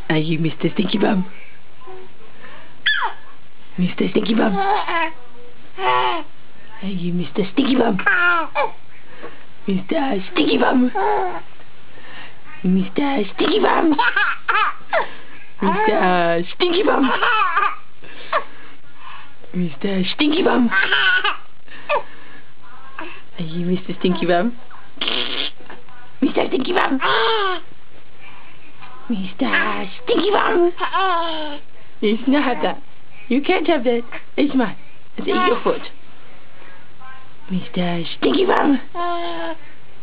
Are you Mr. Stinky Bum? Mr. Stinky Bum? Are you Mr. Stinky Bum? Mr. Stinky Bum? Mr. Stinky Bum? Mr. Stinky Bum? Mr. Stinky Bum? Are you Mr. Stinky Bum? Mr. Stinky Bum? Mr. Stinky Bum? It's not that. You can't have that. It's mine. It's your foot. Mr. Stinky Bum?